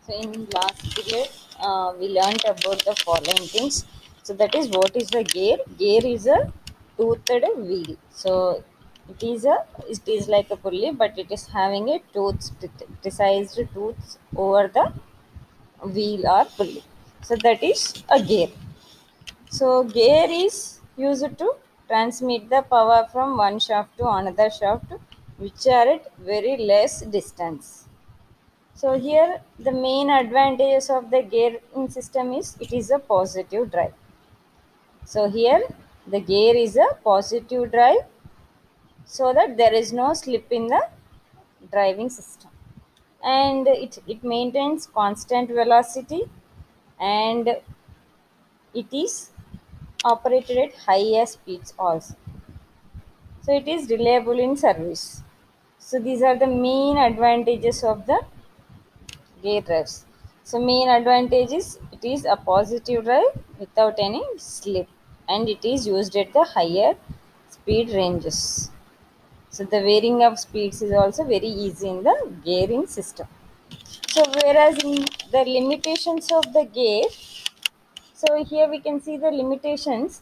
So in last period, we learnt about the following things. So that is, what is the gear? Gear is a toothed wheel. So it is like a pulley, but it is having a precised tooth over the wheel or pulley. So that is a gear. So gear is used to transmit the power from one shaft to another shaft, which are at very less distance. So here the main advantages of the gearing system is it is a positive drive. So here the gear is a positive drive, so that there is no slip in the driving system, and it maintains constant velocity, and it is operated at higher speeds also. So it is reliable in service. So these are the main advantages of the gear drives. So main advantage is it is a positive drive without any slip, and it is used at the higher speed ranges. So the varying of speeds is also very easy in the gearing system. So whereas in the limitations of the gear, so here we can see the limitations.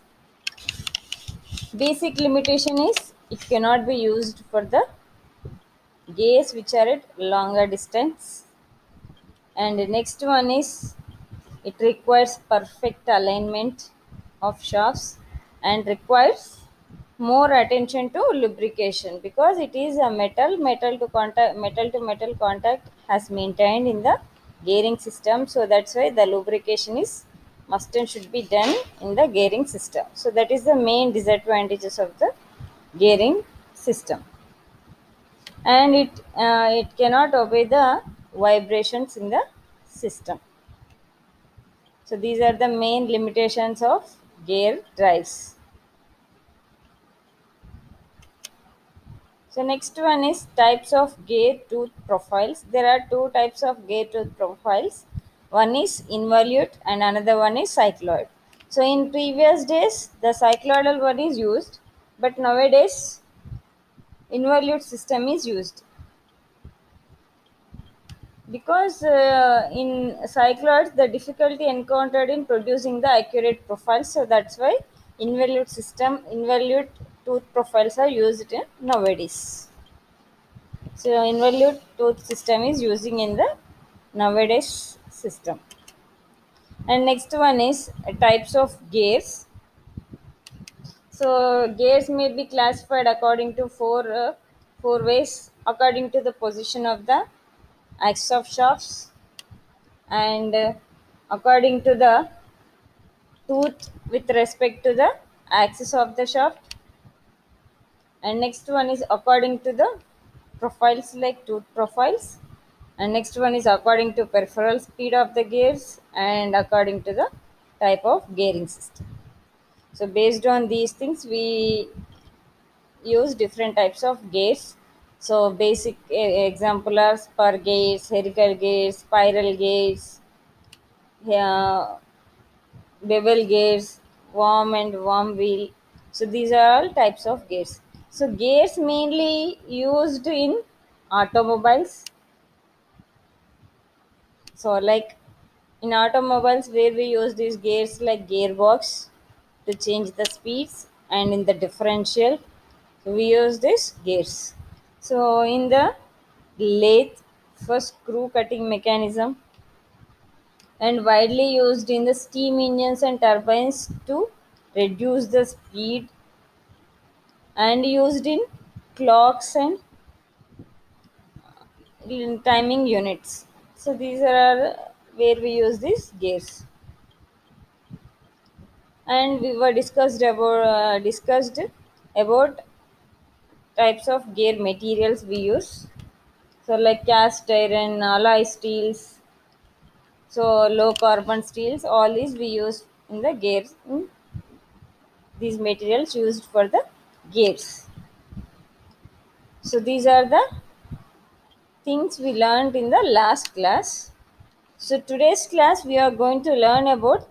Basic limitation is it cannot be used for the gears which are at longer distance, and the next one is it requires perfect alignment of shafts and requires more attention to lubrication, because it is a metal to metal contact has maintained in the gearing system. So that's why the lubrication is must and should be done in the gearing system. So that is the main disadvantages of the gearing system, and it cannot obey the vibrations in the system. So these are the main limitations of gear drives. So next one is types of gear tooth profiles. There are two types of gear tooth profiles. One is involute and another one is cycloid. So in previous days the cycloidal one is used, but nowadays involute system is used, because in cycloids the difficulty encountered in producing the accurate profiles. So that's why involute tooth profiles are used in nowadays. So involute tooth system is using in the nowadays system. And next one is types of gears. So gears may be classified according to four ways, according to the position of the axis of shafts, and according to the tooth with respect to the axis of the shaft, and next one is according to the profiles like tooth profiles, and next one is according to peripheral speed of the gears, and according to the type of gearing system. So based on these things we use different types of gears. So basic example are spur gears, helical gears, spiral gears, yeah, bevel gears, worm and worm wheel. So these are all types of gears. So gears mainly used in automobiles. So like in automobiles where we use these gears like gearbox to change the speeds, and in the differential we use this gears. So in the lathe for screw cutting mechanism, and widely used in the steam engines and turbines to reduce the speed, and used in clocks and in timing units. So these are where we use these gears. And we were discussed about types of gear materials we use. So like cast iron, alloy steels, so low carbon steels, all these we use in the gears. These materials used for the gears. So these are the things we learned in the last class. So today's class we are going to learn about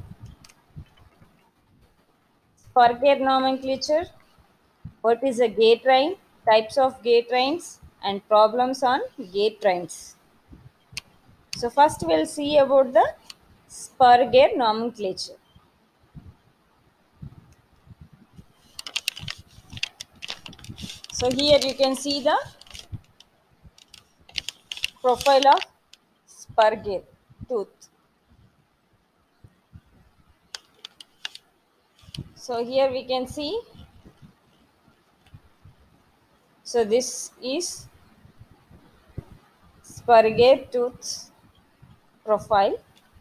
spur gear nomenclature, what is a gear train, types of gear trains, and problems on gear trains. So first we'll see about the spur gear nomenclature. So here you can see the profile of spur gear tooth. So here we can see, so this is spur gear tooth profile.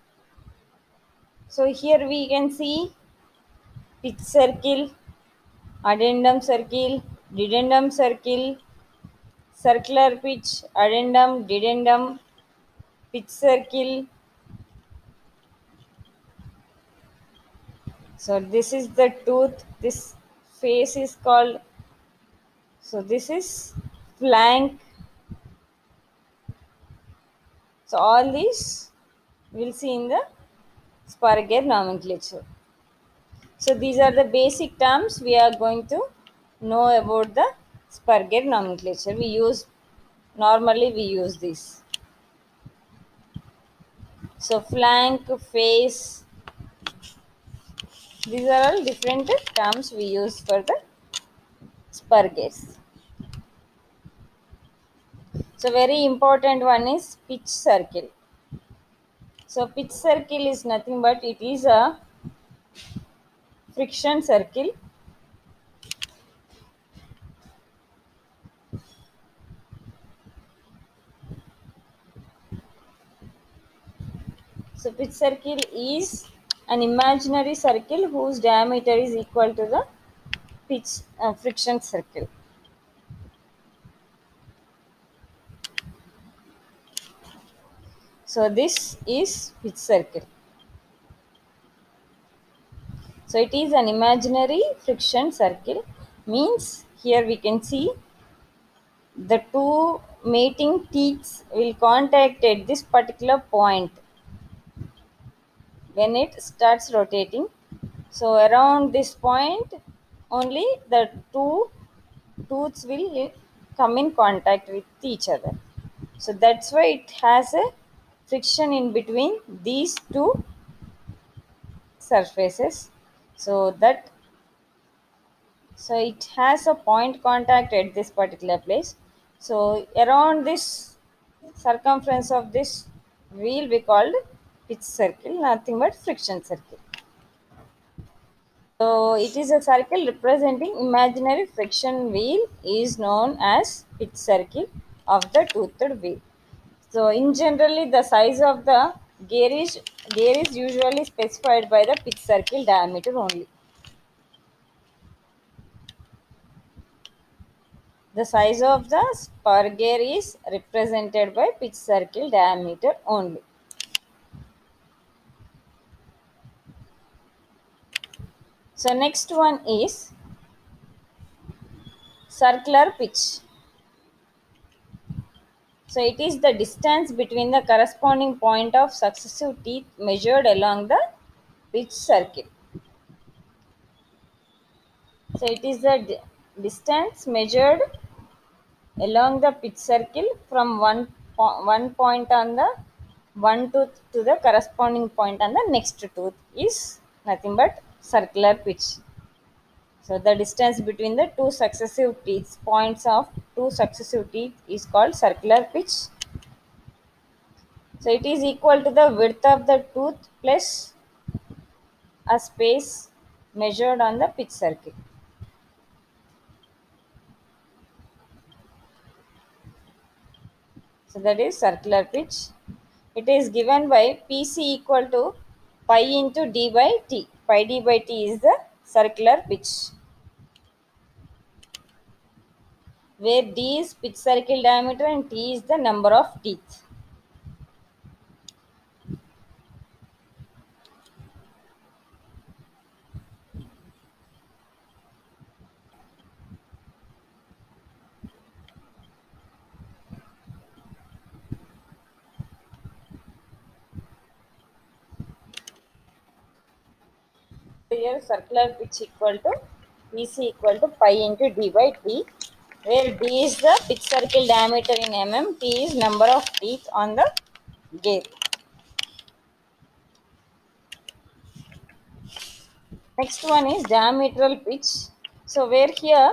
So here we can see pitch circle, addendum circle, dedendum circle, circular pitch, addendum, dedendum, pitch circle. So this is the tooth. This face is called. So this is flank. So all these we'll see in the spur gear nomenclature. So these are the basic terms we are going to know about the spur gear nomenclature. We use this. So flank, face, these are all different terms we use for the spur gears. So very important one is pitch circle. So pitch circle is nothing but it is a friction circle. So pitch circle is an imaginary circle whose diameter is equal to the pitch friction circle. So this is pitch circle. So it is an imaginary friction circle, means here we can see the two mating teeth will contact at this particular point when it starts rotating. So around this point only the two tooths will come in contact with each other. So that's why it has a friction in between these two surfaces. So it has a point contact at this particular place. So around this circumference of this wheel we called pitch circle, nothing but friction circle. So it is a circle representing imaginary friction wheel is known as pitch circle of the toothed wheel. So in generally the size of the gear is usually specified by the pitch circle diameter only. The size of the spur gear is represented by pitch circle diameter only. So next one is circular pitch. So it is the distance between the corresponding point of successive teeth measured along the pitch circle. So it is the distance measured along the pitch circle from one point on the one tooth to the corresponding point on the next tooth is nothing but circular pitch. So the distance between the two successive teeth, points of two successive teeth is called circular pitch. So it is equal to the width of the tooth plus a space measured on the pitch circle. So that is circular pitch. It is given by PC equal to pi into d by t. Pi d by t is the circular pitch, where d is pitch circle diameter and t is the number of teeth. Here circular pitch equal to PC equal to pi into d by t, where d is the pitch circle diameter in mm, t is number of teeth on the gear. Next one is diametral pitch. So where here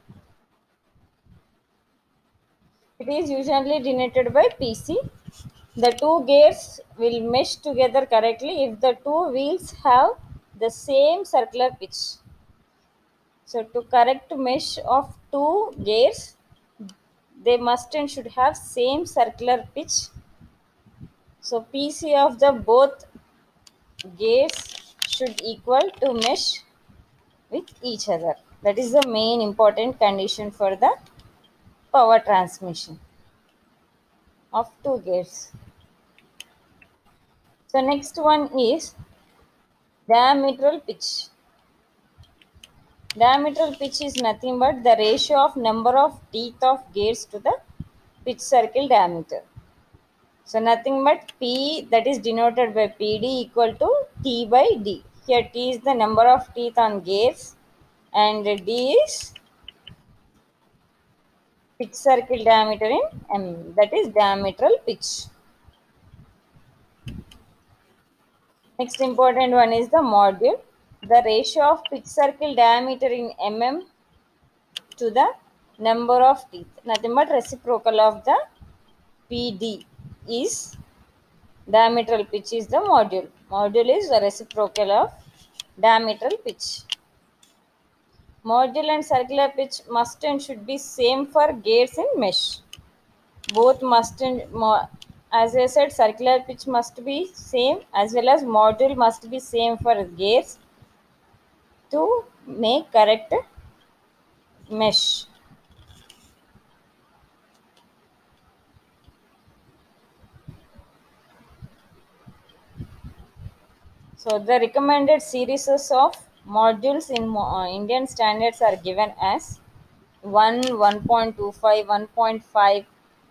it is usually denoted by PC. The two gears will mesh together correctly if the two wheels have the same circular pitch. So to correct mesh of two gears, they must and should have same circular pitch. So PC of the both gears should equal to mesh with each other. That is the main important condition for the power transmission of two gears. So next one is diametral pitch. Diametral pitch is nothing but the ratio of number of teeth of gears to the pitch circle diameter. So nothing but P, that is denoted by PD, equal to T by D. Here T is the number of teeth on gears and D is pitch circle diameter in M, that is diametral pitch. Next important one is the module. The ratio of pitch circle diameter in mm to the number of teeth, nothing but reciprocal of the PD is diametral pitch is the module. Module is the reciprocal of diametral pitch. Module and circular pitch must and should be same for gears in mesh. Both must and as I said, circular pitch must be same as well as module must be same for gears to make correct mesh. So the recommended series of modules in Indian standards are given as 1, 1.25, 1.5,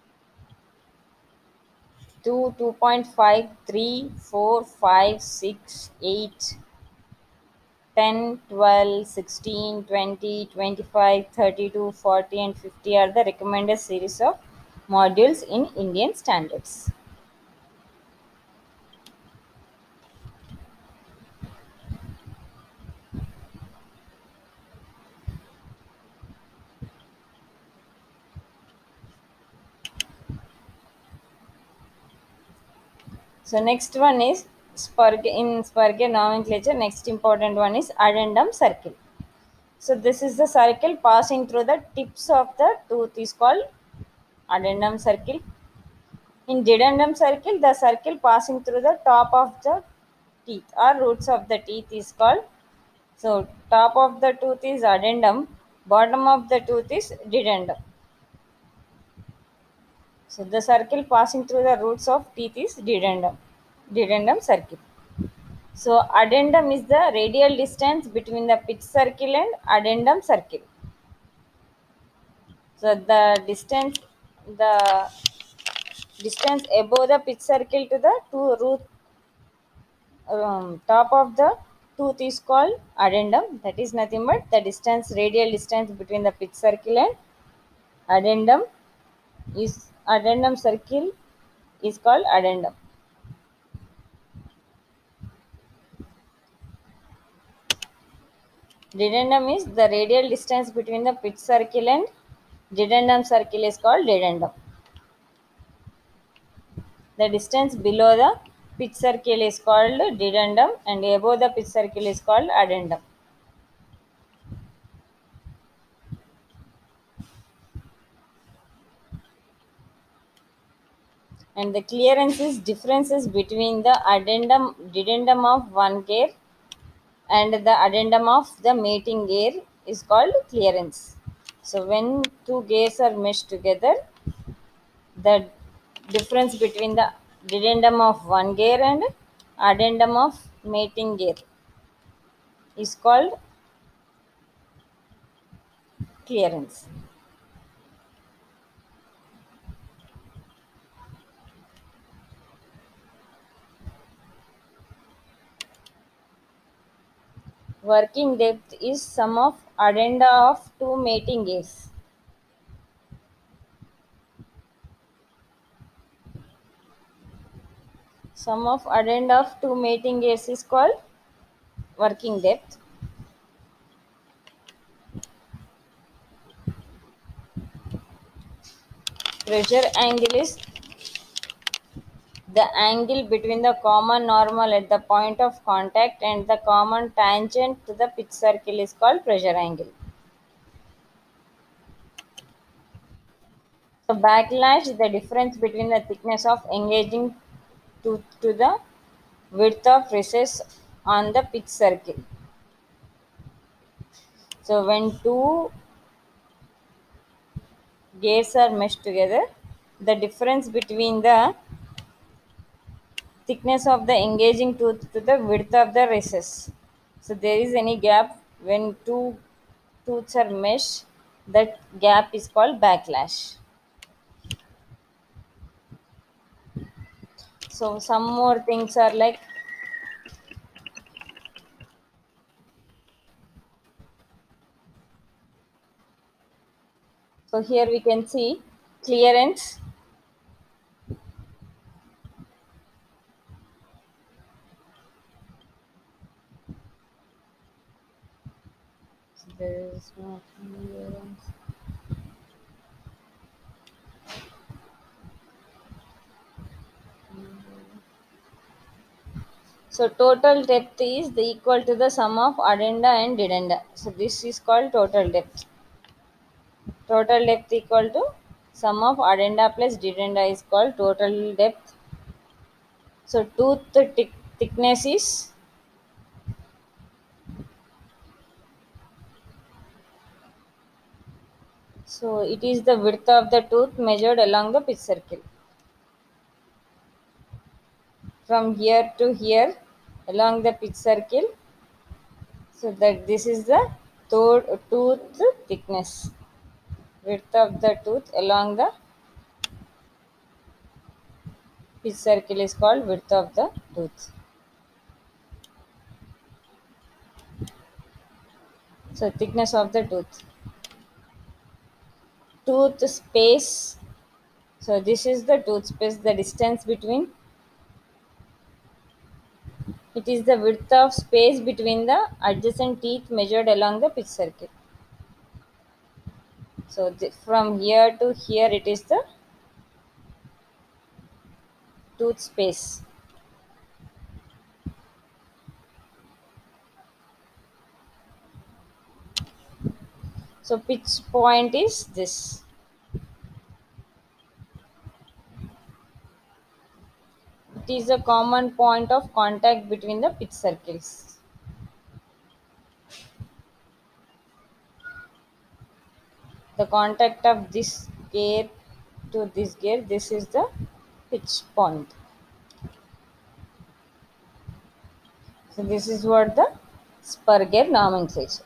2, 2.5, 3, 4, 5, 6, 8, 10, 12, 16, 20, 25, 32, 40 and 50 are the recommended series of modules in Indian standards. So next one is in Spurgeon nomenclature. Next important one is addendum circle. So this is the circle passing through the tips of the tooth is called addendum circle. In dedendum circle, the circle passing through the top of the teeth or roots of the teeth is called. So top of the tooth is addendum, bottom of the tooth is dedendum. So the circle passing through the roots of teeth is dedendum circle. So addendum is the radial distance between the pitch circle and addendum circle. So the distance above the pitch circle to the two root top of the tooth is called addendum. That is nothing but the distance, radial distance between the pitch circle and addendum is addendum circle is called addendum. Dedendum is the radial distance between the pitch circle and dedendum circle is called dedendum. The distance below the pitch circle is called dedendum and above the pitch circle is called addendum. And the clearance is differences between the dedendum of one gear and the addendum of the mating gear is called clearance. So when two gears are meshed together, the difference between the dedendum of one gear and addendum of mating gear is called clearance. Working depth is sum of addenda of two mating gears. Sum of addenda of two mating gears is called working depth. Pressure angle is the angle between the common normal at the point of contact and the common tangent to the pitch circle is called pressure angle. So backlash is the difference between the thickness of engaging to the width of recess on the pitch circle. So when two gears are meshed together, the difference between the thickness of the engaging tooth to the width of the recess. So there is any gap when two tooths are meshed, that gap is called backlash. So some more things are like, so here we can see clearance. So there is no clearance. So total depth is the equal to the sum of addenda and dedenda. So this is called total depth. Total depth equal to sum of addenda plus dedenda is called total depth. So tooth thickness is, so it is the width of the tooth measured along the pitch circle. From here to here along the pitch circle. So that this is the tooth thickness. Width of the tooth along the pitch circle is called width of the tooth. So thickness of the tooth. Tooth space. So this is the tooth space, the distance between. It is the width of space between the adjacent teeth measured along the pitch circle. So from here to here it is the tooth space. So pitch point is this. It is a common point of contact between the pitch circles. The contact of this gear to this gear, this is the pitch point. So this is what the spur gear nomenclature.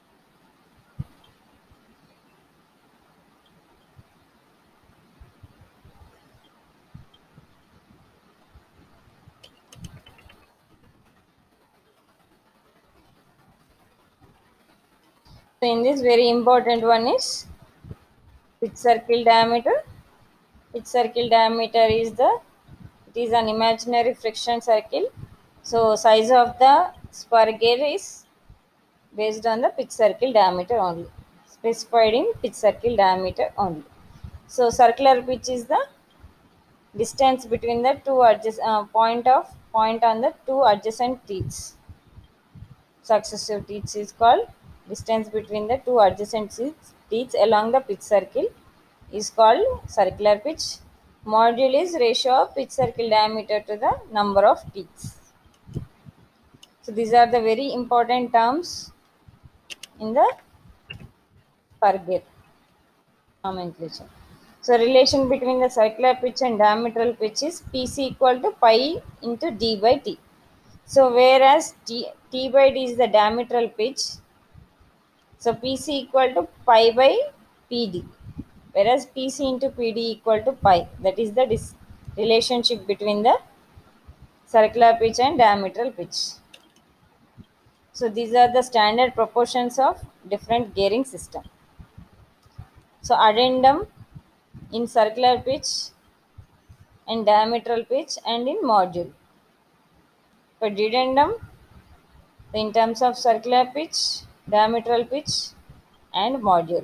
So in this, very important one is pitch circle diameter. Pitch circle diameter is it is an imaginary friction circle. So size of the spur gear is based on the pitch circle diameter only, specified in pitch circle diameter only. So circular pitch is the distance between the two point on the two adjacent teeth. Successive teeth is called distance between the two adjacent teeth along the pitch circle is called circular pitch. Module is ratio of pitch circle diameter to the number of teeth. So these are the very important terms in the spur gear nomenclature. So relation between the circular pitch and diametral pitch is Pc equal to pi into d by t. So whereas t by d is the diametral pitch, so Pc equal to pi by Pd, whereas Pc into Pd equal to pi. That is the relationship between the circular pitch and diametral pitch. So these are the standard proportions of different gearing system. So addendum in circular pitch and diametral pitch and in module. For dedendum, in terms of circular pitch, diametral pitch and module.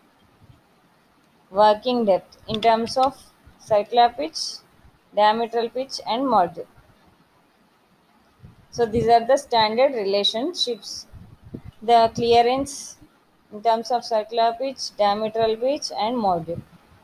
Working depth in terms of circular pitch, diametral pitch and module. So these are the standard relationships. The clearance in terms of circular pitch, diametral pitch and module.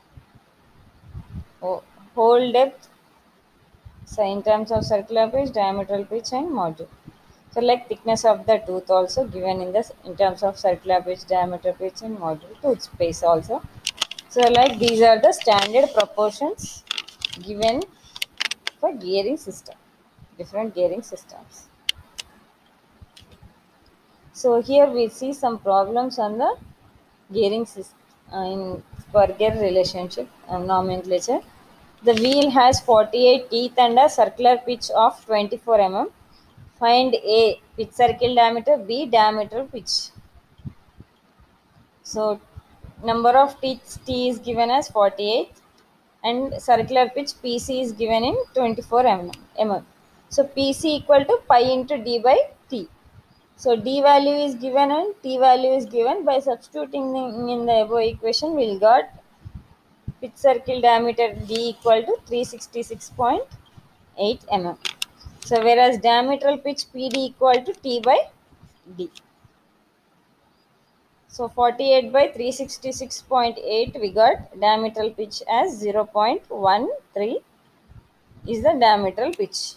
Hole depth, so in terms of circular pitch, diametral pitch and module. So like thickness of the tooth also given in this in terms of circular pitch, diameter pitch and module. Tooth space also. So like these are the standard proportions given for gearing system, different gearing systems. So here we see some problems on the gearing system in spur gear relationship nomenclature. The wheel has 48 teeth and a circular pitch of 24 mm. Find A pitch circle diameter, B diameter pitch. So number of teeth T is given as 48 and circular pitch PC is given in 24 mm. So PC equal to pi into D by T. So D value is given and T value is given. By substituting in the above equation, we will got pitch circle diameter D equal to 366.8 mm. So whereas diametral pitch PD equal to T by D. So 48 by 366.8 we got diametral pitch as 0.13 is the diametral pitch.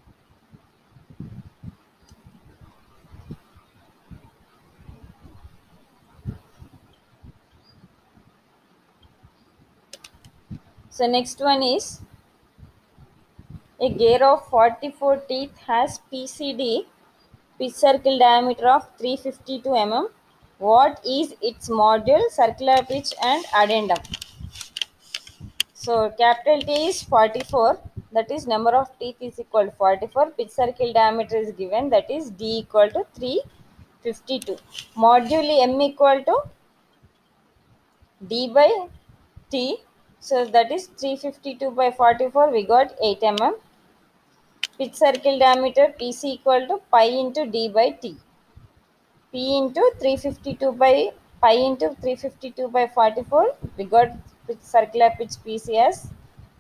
So next one is a gear of 44 teeth has PCD pitch circle diameter of 352 mm. What is its module, circular pitch and addendum? So capital T is 44, that is number of teeth is equal to 44. Pitch circle diameter is given, that is D equal to 352. Module M equal to D by T. So that is 352 by 44, we got 8 mm. Pitch circle diameter PC equal to pi into D by T. P into 352 by pi into 352 by 44, we got circular pitch PC as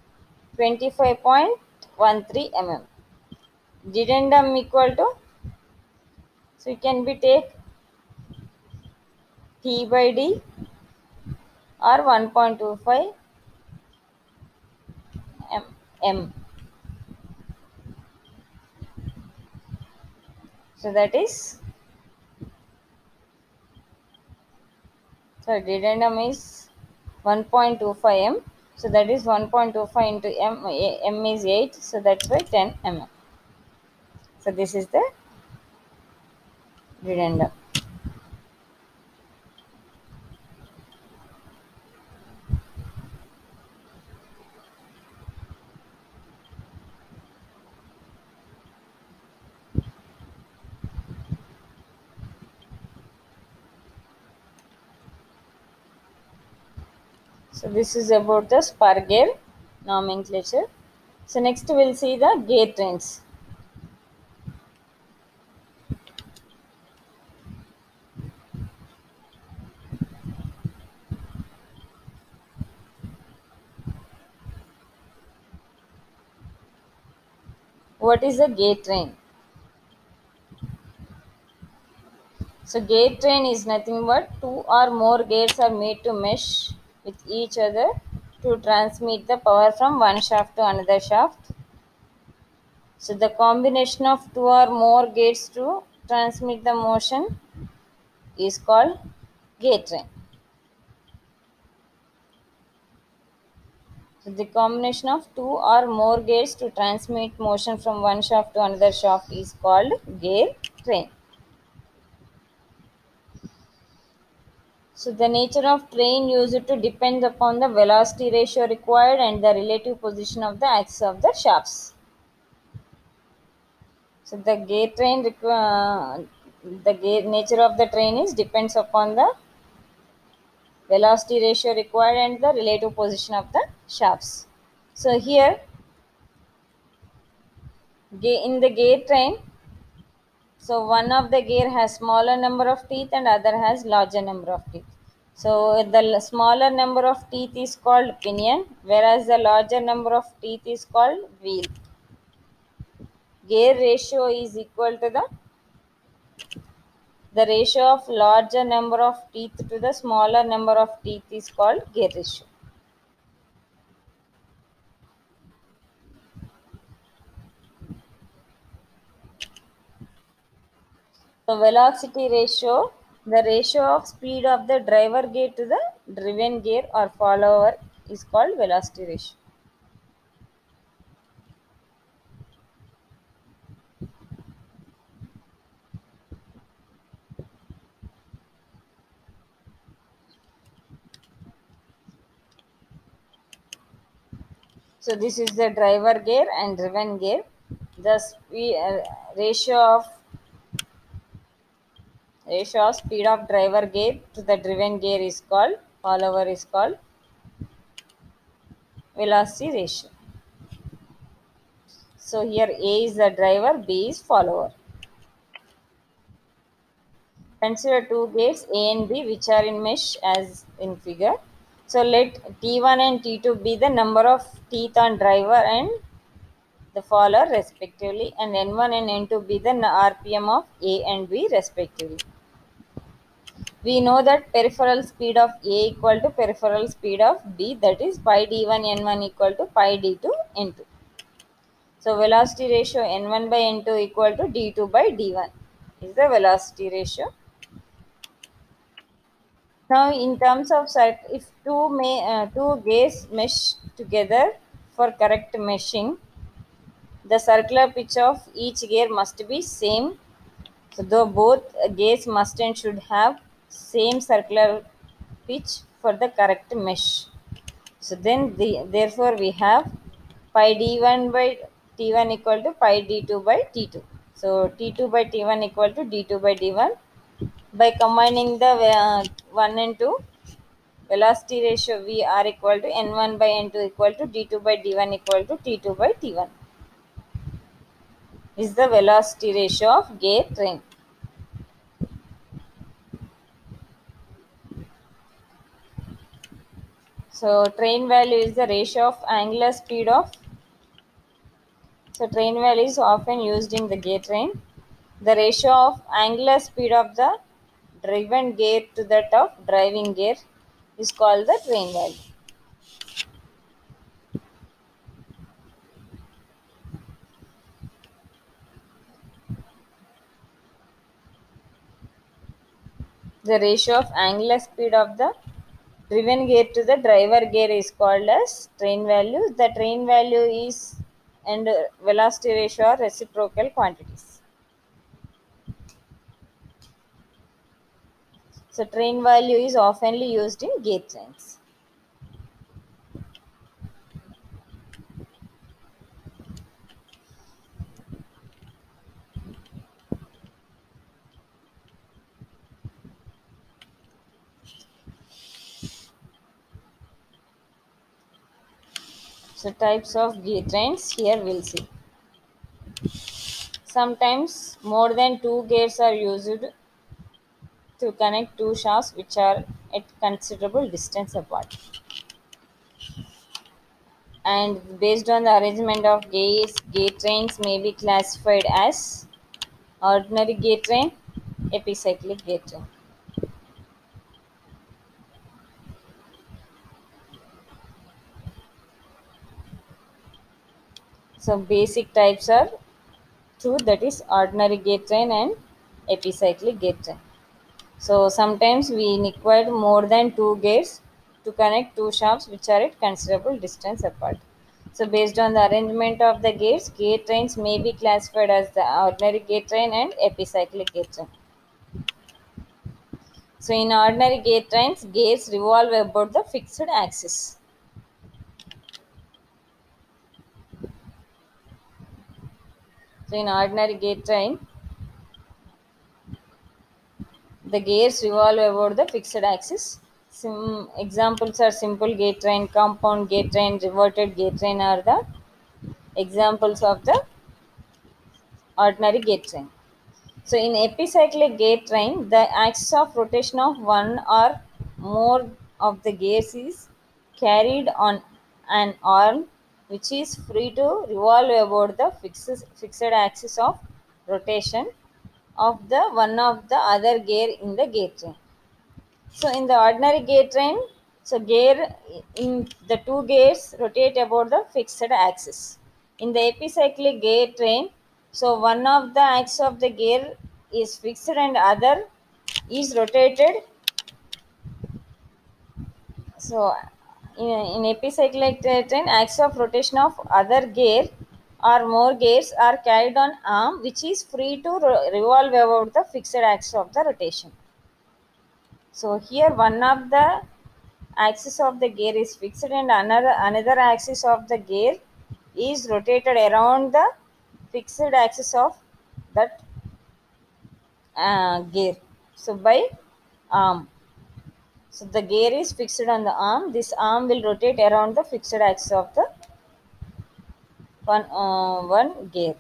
25.13 mm. Dedendum equal to, so it can be take T by D or 1.25 m. So that is, so dedendum is 1.25 m. So that is 1.25 into m. M is 8. So that's why 10 mm. So this is the dedendum. So this is about the spur gear nomenclature. So next we will see the gear trains. What is a gear train? So gear train is nothing but two or more gears are made to mesh with each other to transmit the power from one shaft to another shaft. So the combination of two or more gears to transmit the motion is called gear train. So the combination of two or more gears to transmit motion from one shaft to another shaft is called gear train. So the nature of train used to depend upon the velocity ratio required and the relative position of the axis of the shafts. So the gear train the gear nature of the train is depends upon the velocity ratio required and the relative position of the shafts. So here In the gear train, so one of the gear has smaller number of teeth and other has larger number of teeth. So the smaller number of teeth is called pinion, whereas the larger number of teeth is called wheel. Gear ratio is equal to the ratio of larger number of teeth to the smaller number of teeth is called gear ratio. So velocity ratio, the ratio of speed of the driver gear to the driven gear or follower is called velocity ratio. So this is the driver gear and driven gear. The ratio of speed of driver gear to the driven gear is called follower is called velocity ratio. So here A is the driver, B is follower. Consider two gates A and B which are in mesh as in figure. So let T1 and T2 be the number of teeth on driver and the follower respectively, and N1 and N2 be the RPM of A and B respectively. We know that peripheral speed of A equal to peripheral speed of B, that is pi d1 n1 equal to pi d2 n2. So velocity ratio n1 by n2 equal to d2 by d1 is the velocity ratio. Now in terms of if two gears mesh together for correct meshing, the circular pitch of each gear must be same. So though both gears must and should have same circular pitch for the correct mesh. So then therefore we have pi d1 by t1 equal to pi d2 by t2. So t2 by t1 equal to d2 by d1. By combining the 1 and 2, velocity ratio V are equal to n1 by n2 equal to d2 by d1 equal to t2 by t1 is the velocity ratio of gear train. So train value is the ratio of angular speed of. So train value is often used in the gear train. The ratio of angular speed of the driven gear to that of driving gear is called the train value. The ratio of angular speed of the driven gear to the driver gear is called as train value. The train value is and velocity ratio are reciprocal quantities. So train value is oftenly used in gear trains. So types of gear trains here we'll see. Sometimes more than two gears are used to connect two shafts which are at considerable distance apart. And based on the arrangement of gears, gate trains may be classified as ordinary gate train, epicyclic gate train. So basic types are two, that is ordinary gate train and epicyclic gate train. So sometimes we require more than two gates to connect two shafts which are at considerable distance apart. So based on the arrangement of the gates, gate trains may be classified as the ordinary gate train and epicyclic gate train. So in ordinary gate trains, gates revolve about the fixed axis. So in ordinary gate train, the gears revolve about the fixed axis. Some examples are simple gate train, compound gate train, reverted gate train are the examples of the ordinary gate train. So in epicyclic gate train, the axis of rotation of one or more of the gears is carried on an arm which is free to revolve about the fixed axis of rotation of the one of the other gear in the gate train. So in the ordinary gate train, so gear in the two gears rotate about the fixed axis. In the epicyclic gate train, so one of the axis of the gear is fixed and other is rotated. So in epicyclic train, axis of rotation of other gear or more gears are carried on arm which is free to revolve about the fixed axis of the rotation. So here one of the axis of the gear is fixed and another axis of the gear is rotated around the fixed axis of that gear. So by arm. So the gear is fixed on the arm. This arm will rotate around the fixed axis of the one gear.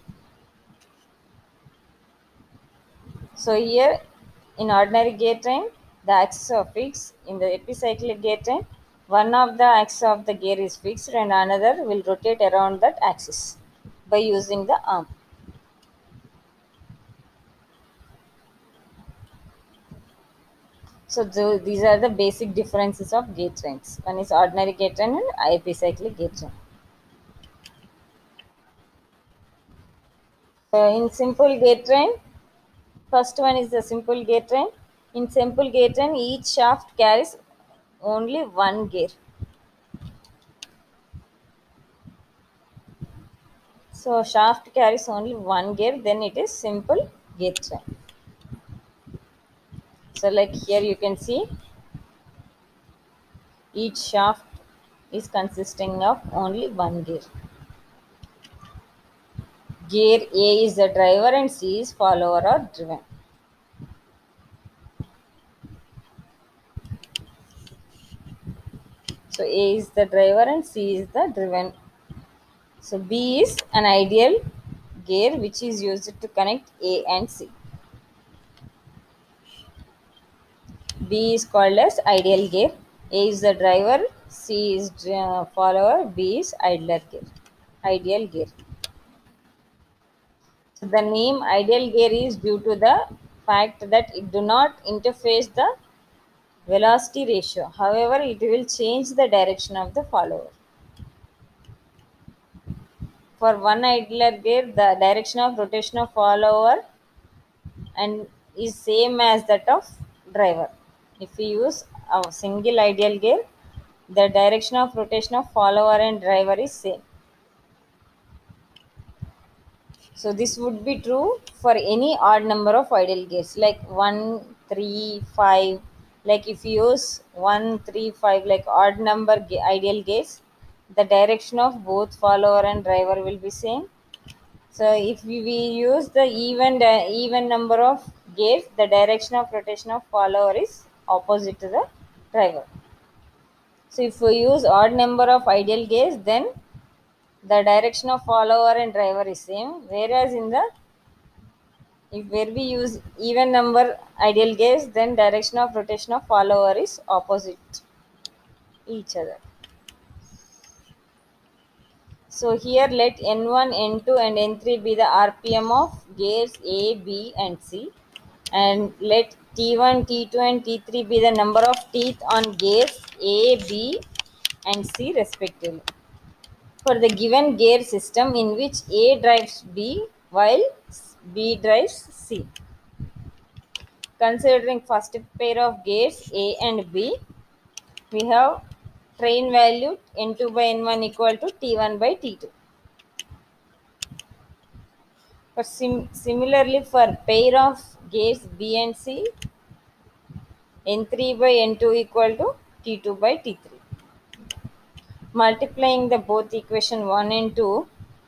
So here in ordinary gear train, the axis are fixed. In the epicyclic gear train, one of the axis of the gear is fixed and another will rotate around that axis by using the arm. So these are the basic differences of gear trains. One is ordinary gear train and epicyclic gear train. In simple gear train, first one is the simple gear train. In simple gear train, each shaft carries only one gear. So shaft carries only one gear, then it is simple gear train. So like here you can see each shaft is consisting of only one gear. Gear A is the driver and C is follower or driven. So A is the driver and C is the driven. So B is an ideal gear which is used to connect A and C. B is called as ideal gear. A is the driver, C is follower, B is idler gear. Ideal gear. So the name ideal gear is due to the fact that it do not interface the velocity ratio. However, it will change the direction of the follower. For one idler gear, the direction of rotation of follower and is same as that of driver. If we use a single ideal gear, the direction of rotation of follower and driver is same. So this would be true for any odd number of ideal gears like 1, 3, 5. Like if you use 1, 3, 5 like odd number ideal gears, the direction of both follower and driver will be same. So if we use the even number of gears, the direction of rotation of follower is opposite to the driver. So if we use odd number of ideal gears, then the direction of follower and driver is same. Whereas in the if where we use even number ideal gears, then direction of rotation of follower is opposite each other. So here let N1, N2 and N3 be the RPM of gears A, B and C, and let T1, T2 and T3 be the number of teeth on gears A, B and C respectively. For the given gear system in which A drives B while B drives C. Considering first pair of gears A and B, we have train value N2 by N1 equal to T1 by T2. But similarly for pair of gears B and C, N3 by N2 equal to T2 by T3. Multiplying the both equation 1 and 2,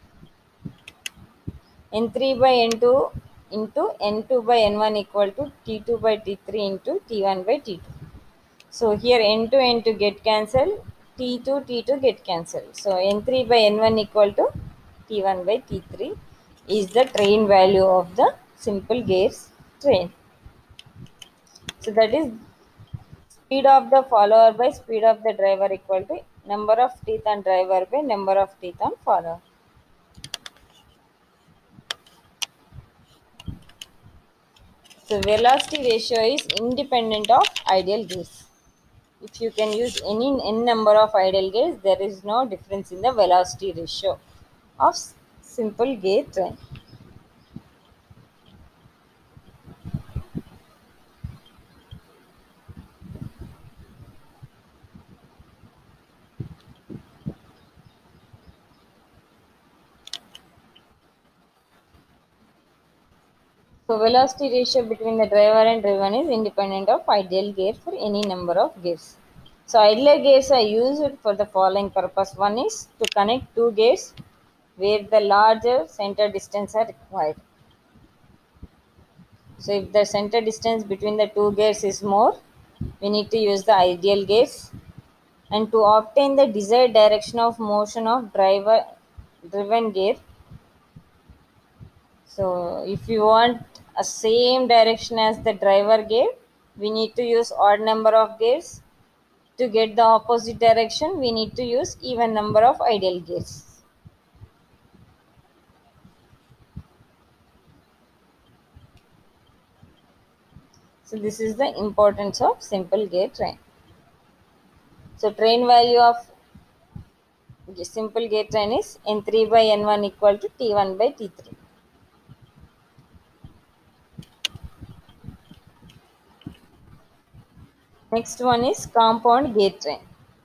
N3 by N2 into N2 by N1 equal to T2 by T3 into T1 by T2. So here N2 N2 get cancelled, T2 T2 get cancelled. So N3 by N1 equal to T1 by T3. is the train value of the simple gears train. So that is speed of the follower by speed of the driver equal to number of teeth on driver by number of teeth on follower. So velocity ratio is independent of ideal gears. If you can use any n number of ideal gears, there is no difference in the velocity ratio of simple gear train. So velocity ratio between the driver and driven is independent of ideal gear for any number of gears. So idler gears are used for the following purpose. One is to connect two gears where the larger center distance are required. So if the center distance between the two gears is more, we need to use the ideal gears. And to obtain the desired direction of motion of driver driven gear, so if you want a same direction as the driver gear, we need to use odd number of gears. To get the opposite direction, we need to use even number of ideal gears. So this is the importance of simple gear train. So train value of simple gear train is N3 by N1 equal to T1 by T3. Next one is compound gear train.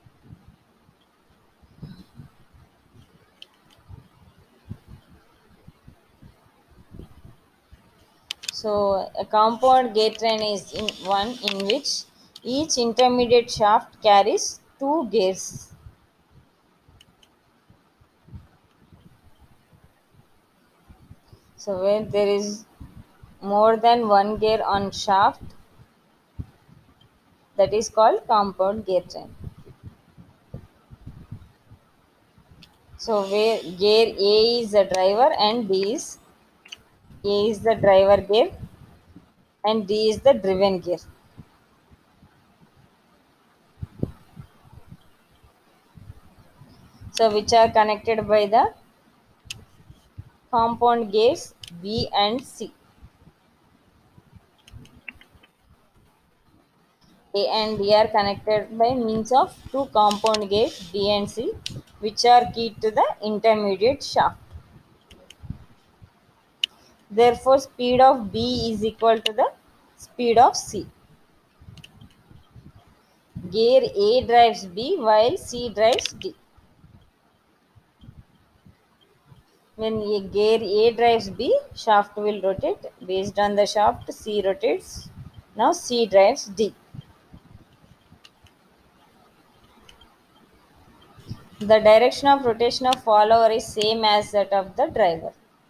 So a compound gear train is one in which each intermediate shaft carries two gears. So where there is more than one gear on shaft, that is called compound gear train. So where gear A is the driver and A is the driver gear and D is the driven gear. So which are connected by the compound gears B and C. A and D are connected by means of two compound gears B and C, which are key to the intermediate shaft. Therefore, speed of B is equal to the speed of C. Gear A drives B while C drives D. When gear A drives B, shaft will rotate. Based on the shaft, C rotates. Now C drives D. The direction of rotation of follower is same as that of the driver.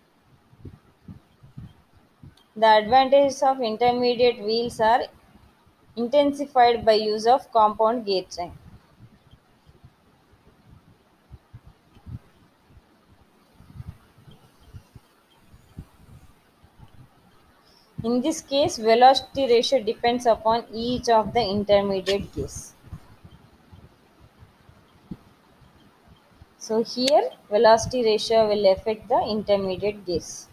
The advantages of intermediate wheels are intensified by use of compound gear train. In this case, velocity ratio depends upon each of the intermediate gears. So here, velocity ratio will affect the intermediate gears.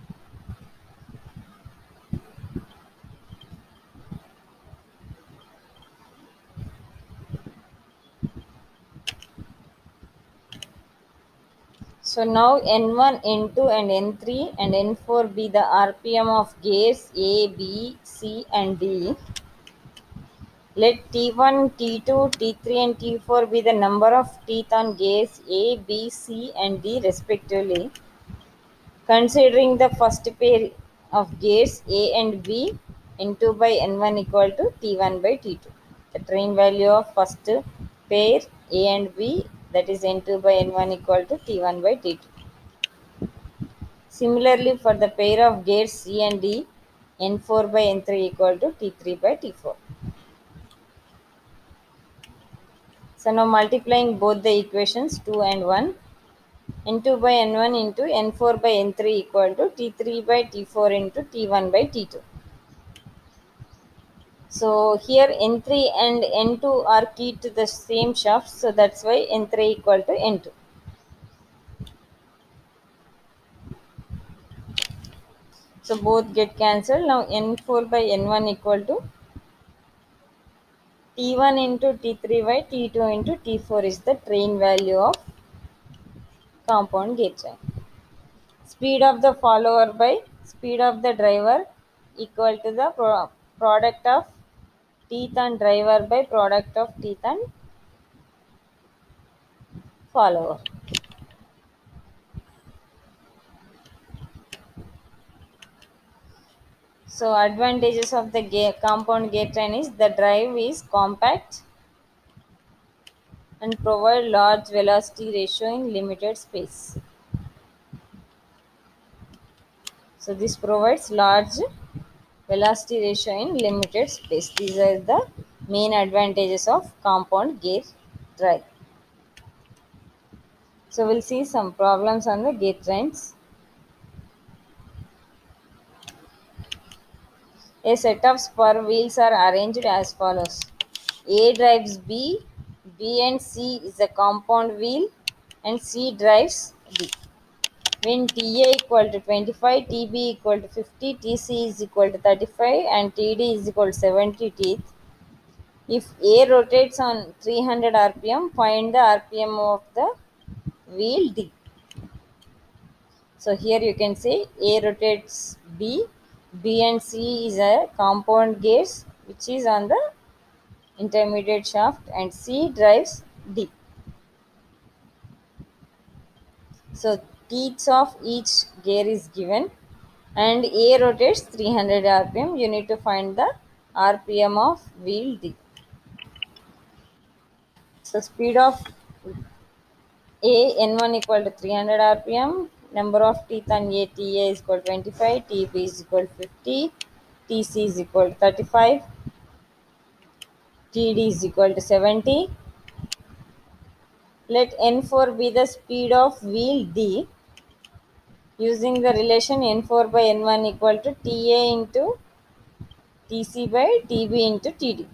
So now N1, N2 and N3 and N4 be the RPM of gears A, B, C and D. Let T1, T2, T3 and T4 be the number of teeth on gears A, B, C and D respectively. Considering the first pair of gears A and B, N2 by N1 equal to T1 by T2. The train value of first pair A and B, that is N2 by N1 equal to T1 by T2. Similarly, for the pair of gears C and D, N4 by N3 equal to T3 by T4. So now multiplying both the equations 2 and 1, N2 by N1 into N4 by N3 equal to T3 by T4 into T1 by T2. So here N3 and N2 are key to the same shaft, so that's why N3 equal to N2. So both get cancelled. Now N4 by N1 equal to T1 into T3 by T2 into T4 is the train value of compound gate train. Speed of the follower by speed of the driver equal to the product of teeth and driver by product of teeth and follower. So advantages of the compound gate train is the drive is compact and provide large velocity ratio in limited space. So this provides large velocity ratio in limited space. These are the main advantages of compound gate drive. So we'll see some problems on the gate trains. A set of spur wheels are arranged as follows. A drives B, B and C is a compound wheel, and C drives D. When TA equal to 25, TB equal to 50, TC is equal to 35, and TD is equal to 70 teeth. If A rotates on 300 RPM, find the RPM of the wheel D. So here you can say A rotates B, B and C is a compound gauge which is on the intermediate shaft, and C drives D. So teeth of each gear is given and A rotates 300 RPM. You need to find the RPM of wheel D. So speed of A N1 equal to 300 RPM. Number of teeth on A TA is equal to 25. TB is equal to 50. TC is equal to 35. TD is equal to 70. Let N4 be the speed of wheel D using the relation N4 by N1 equal to TA into TC by TB into TD.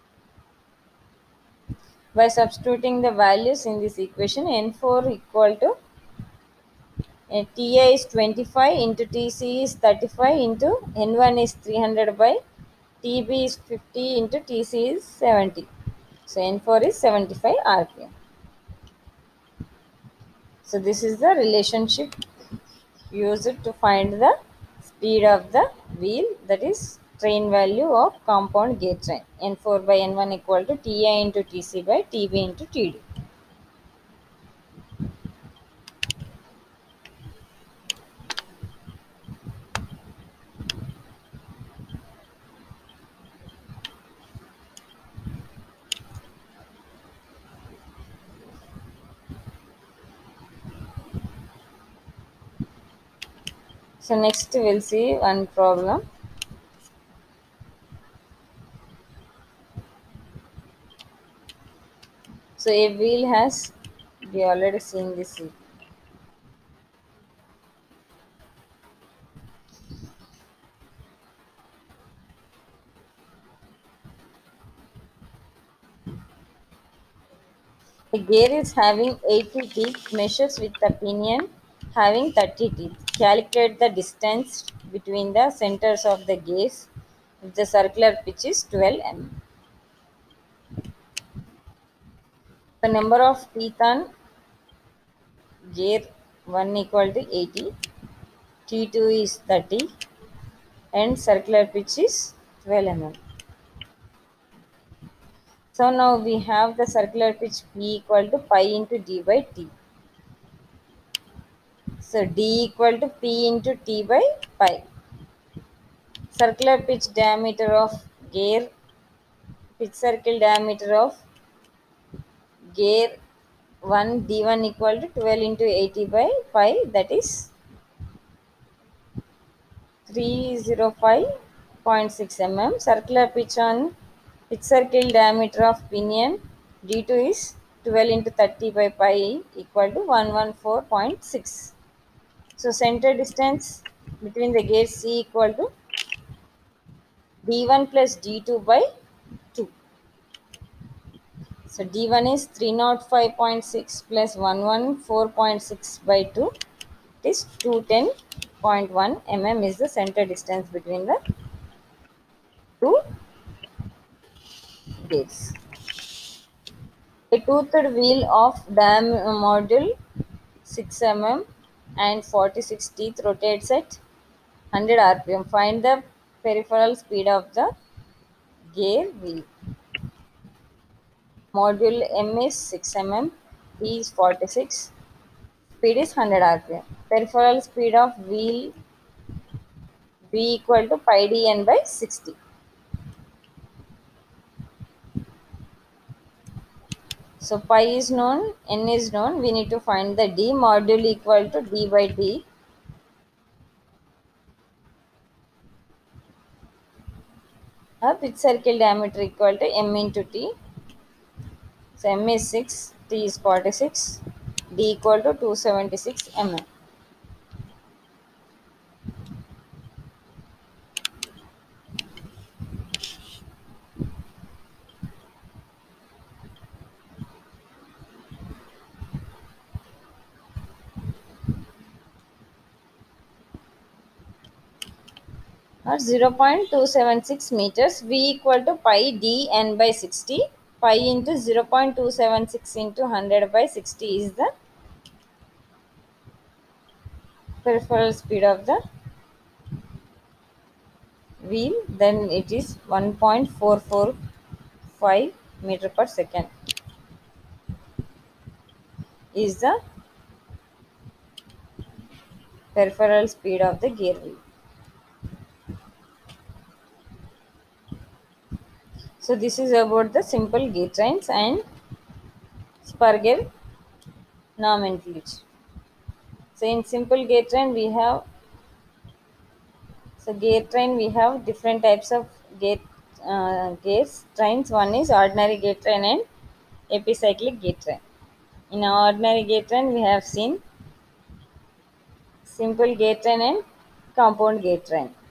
By substituting the values in this equation, N4 equal to TA is 25 into TC is 35 into N1 is 300 by TB is 50 into TC is 70. So N4 is 75 RPM. So this is the relationship used to find the speed of the wheel, that is train value of compound gauge train. N4 by N1 equal to TA into TC by TB into TD. So next we'll see one problem. So a wheel has, we already seen this. A gear is having 80 teeth, measures with the pinion having 30 teeth. Calculate the distance between the centers of the gears if the circular pitch is 12 mm. The number of teeth on gear 1 equal to 80, T2 is 30, and circular pitch is 12 mm. So now we have the circular pitch P equal to pi into d by t. So d equal to P into t by pi. Circular pitch diameter of gear, pitch circle diameter of gear 1 d1 equal to 12 into 80 by pi, that is 305.6 mm. Circular pitch on pitch circle diameter of pinion d2 is 12 into 30 by pi equal to 114.6. So center distance between the gates C equal to d1 plus d2 by 2. So d1 is 305.6 plus 114.6 by 2. It is 210.1 mm is the center distance between the two gates. A toothed wheel of dam module 6 mm and 46 teeth rotates at 100 rpm. Find the peripheral speed of the gear wheel. Module M is 6 mm, T is 46, speed is 100 rpm. Peripheral speed of wheel V equal to pi dn by 60. So pi is known, n is known. We need to find the d. Module equal to d by d. A pitch circle diameter equal to m into t. So m is 6, t is 46, d equal to 276 mm. Or 0.276 meters. V equal to pi d n by 60. Pi into 0.276 into 100 by 60 is the peripheral speed of the wheel. Then it is 1.445 meter per second is the peripheral speed of the gear wheel. So this is about the simple gear trains and spur gear nomenclature. So in simple gear train we have, so gear train we have different types of gear gears trains. One is ordinary gear train and epicyclic gear train. In ordinary gear train we have seen simple gear train and compound gear train.